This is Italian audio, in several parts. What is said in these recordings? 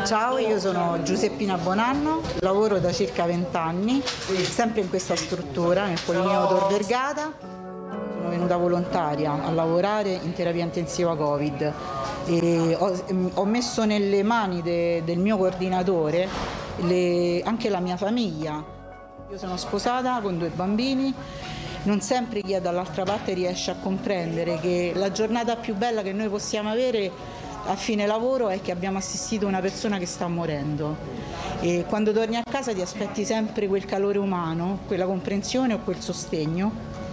Ciao, io sono Giuseppina Bonanno, lavoro da circa 20 anni, sempre in questa struttura, nel Polineo Tor Vergata. Sono venuta volontaria a lavorare in terapia intensiva Covid e ho messo nelle mani del mio coordinatore anche la mia famiglia. Io sono sposata con 2 bambini. Non sempre chi è dall'altra parte riesce a comprendere che la giornata più bella che noi possiamo avere a fine lavoro è che abbiamo assistito una persona che sta morendo, e quando torni a casa ti aspetti sempre quel calore umano, quella comprensione o quel sostegno.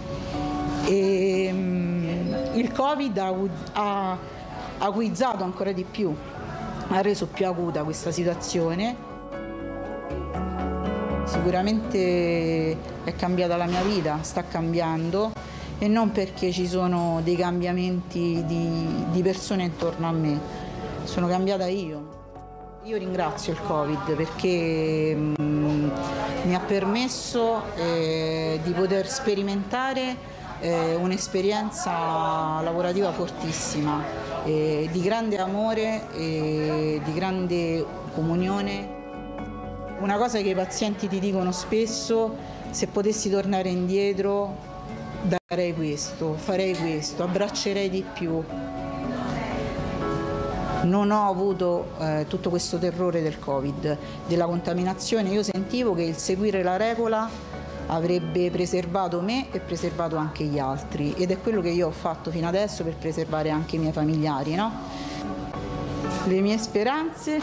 Il Covid ha acuizzato ancora di più, ha reso più acuta questa situazione. Sicuramente è cambiata la mia vita, sta cambiando, e non perché ci sono dei cambiamenti di persone intorno a me, sono cambiata io. Io ringrazio il Covid perché mi ha permesso di poter sperimentare un'esperienza lavorativa fortissima, di grande amore e di grande comunione. Una cosa che i pazienti ti dicono spesso: se potessi tornare indietro darei questo, farei questo, abbraccerei di più. Non ho avuto tutto questo terrore del Covid, della contaminazione. Io sentivo che il seguire la regola avrebbe preservato me e preservato anche gli altri, ed è quello che io ho fatto fino adesso per preservare anche i miei familiari, no? Le mie speranze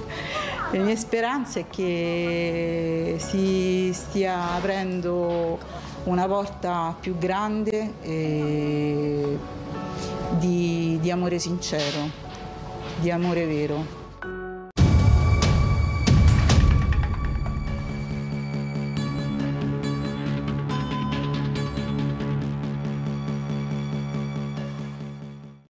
è che si stia aprendo una porta più grande di amore sincero, di amore vero.